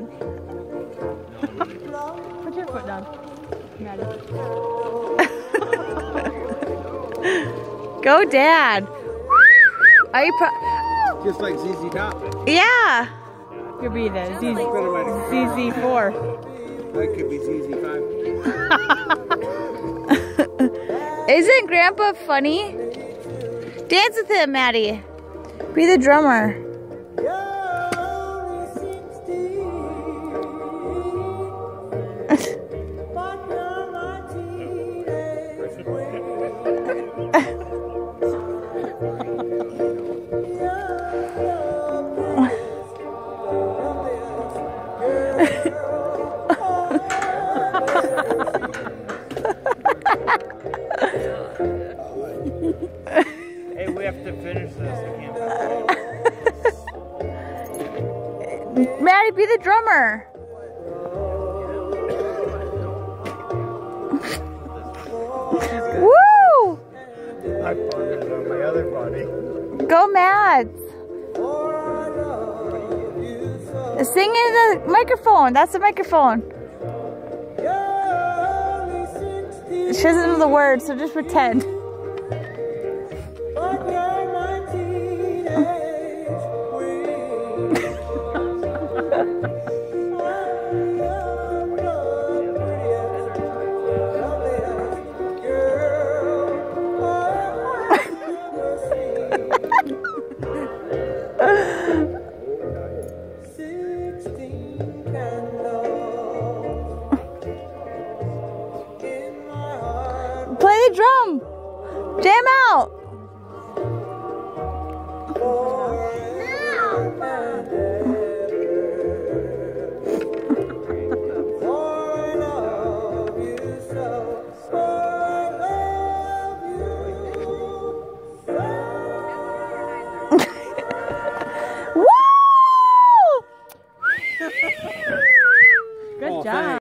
Put your foot down, Maddie. Go, Dad. Are you just like ZZ Top? Yeah. Could be the ZZ4. That could be ZZ5. Isn't Grandpa funny? Dance with him, Maddie. Be the drummer. Hey, we have to finish this. I can't. Maddie, be the drummer. Woo! I farted on my other body. Go, Mads. Sing in the microphone. That's the microphone. She doesn't know the words, so just pretend.